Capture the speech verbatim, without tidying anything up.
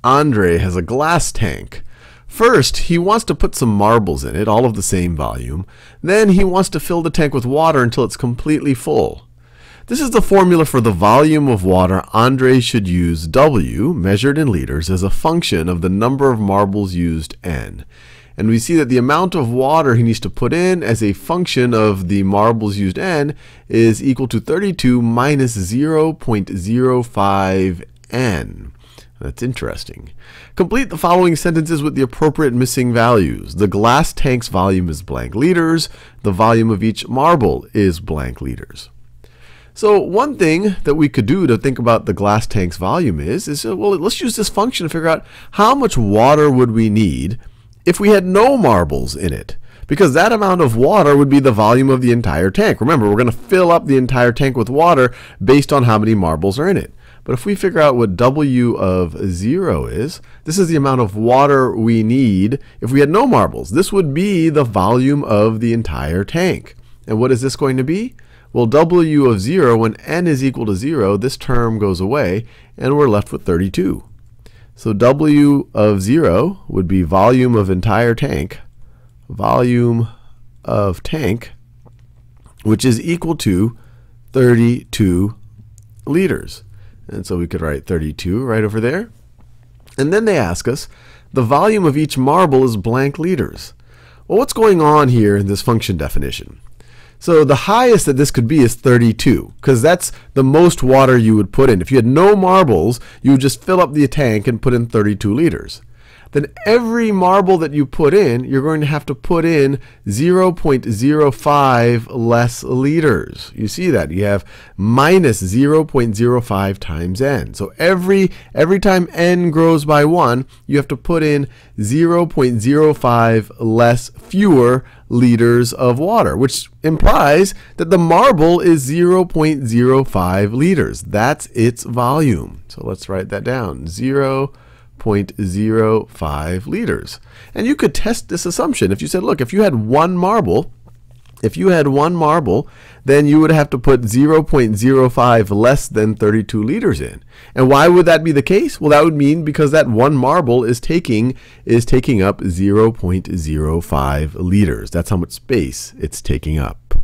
Andre has a glass tank. First, he wants to put some marbles in it, all of the same volume. Then he wants to fill the tank with water until it's completely full. This is the formula for the volume of water. Andre should use W, measured in liters, as a function of the number of marbles used, N. And we see that the amount of water he needs to put in as a function of the marbles used, N, is equal to thirty-two minus zero point zero five N. That's interesting. Complete the following sentences with the appropriate missing values. The glass tank's volume is blank liters. The volume of each marble is blank liters. So one thing that we could do to think about the glass tank's volume is, is well, let's use this function to figure out how much water would we need if we had no marbles in it. Because that amount of water would be the volume of the entire tank. Remember, we're going to fill up the entire tank with water based on how many marbles are in it. But if we figure out what W of zero is, this is the amount of water we need if we had no marbles. This would be the volume of the entire tank. And what is this going to be? Well, W of zero, when N is equal to zero, this term goes away, and we're left with thirty-two. So W of zero would be volume of entire tank, volume of tank, which is equal to thirty-two liters. And so we could write thirty-two right over there. And then they ask us, the volume of each marble is blank liters. Well, what's going on here in this function definition? So the highest that this could be is thirty-two, because that's the most water you would put in. If you had no marbles, you would just fill up the tank and put in thirty-two liters. Then every marble that you put in, you're going to have to put in zero point zero five less liters. You see that? You have minus zero point zero five times N. So every, every time N grows by one, you have to put in zero point zero five less, fewer liters of water, which implies that the marble is zero point zero five liters. That's its volume. So let's write that down. zero point zero five liters. And you could test this assumption. If you said, look, if you had one marble, if you had one marble, then you would have to put zero point zero five less than thirty-two liters in. And why would that be the case? Well, that would mean because that one marble is taking is taking up zero point zero five liters. That's how much space it's taking up.